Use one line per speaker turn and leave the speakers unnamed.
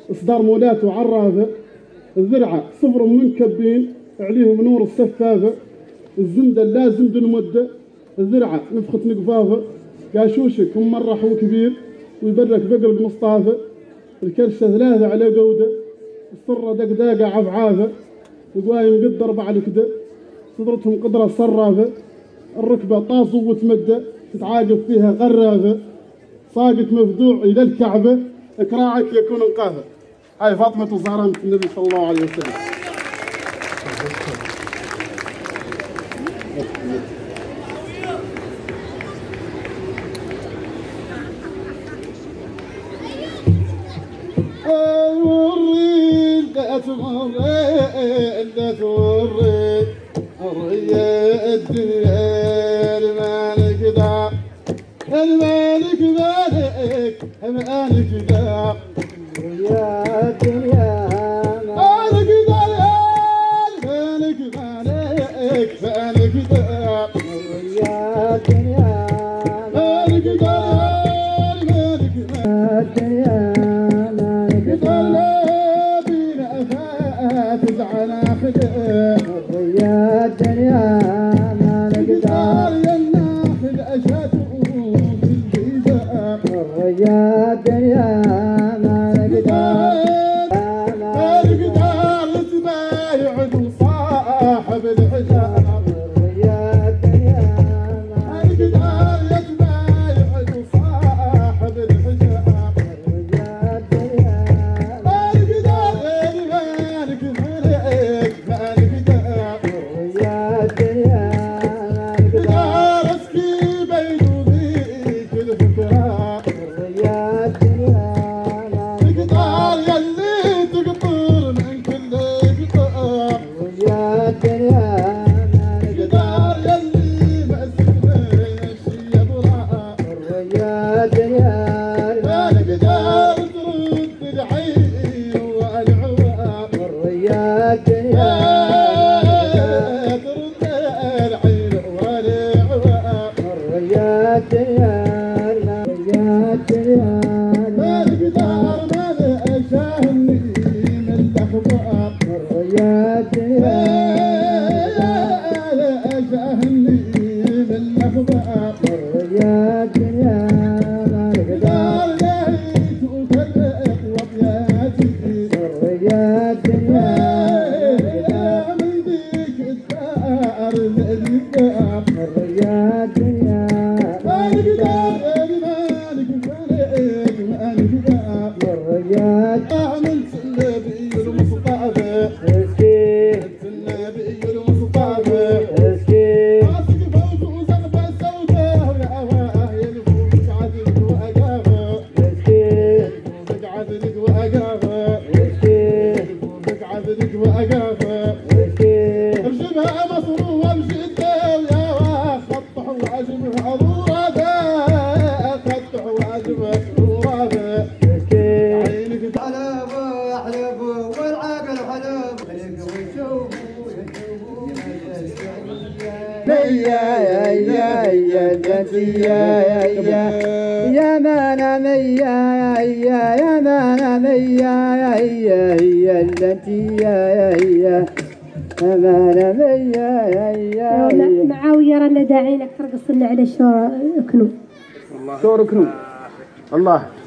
إصدار مولات وعرافة، الذرعة صفر منكبين عليهم نور السفافة، الزندة لا زند مدة، الذرعة نفخة نقفافة، قاشوشة كم مرة حو كبير ويبرك بقر بمصطافة، الكرشة 3 على قودة، الصرة دقداقة عفعافة، القوايم قد 4 الكدة، صدرتهم قدرة صرافة، الركبة طاس وتمدة تتعاقب فيها غرافة، صاقك مفدوع إلى الكعبة، إكراعك يكون انقاذة. هاي فاطمة الزهراء النبي صلى الله عليه وسلم. لا توري الريا الدنيا المالك ذا المالك مالك مالك ذا الريا الدنيا مالك ذا المالك مالك مالك ذا الريا الدنيا مالك ذا المالك الدنيا مالك ذا تزعل الريا الدنيا ما نقدر ناخذ اشهاده في الجيزه الريا الدنيا ما نقدر تبايع صاحب الحجاب الريا الدنيا ما نقدر تبايع صاحب الحجاب الريا الدنيا ما نقدر مالك
يا مانا ميا يا مانا ميا يا التي يا مانا ميا
معاوية رانا داعينك ترقص لنا على شور كنو
الله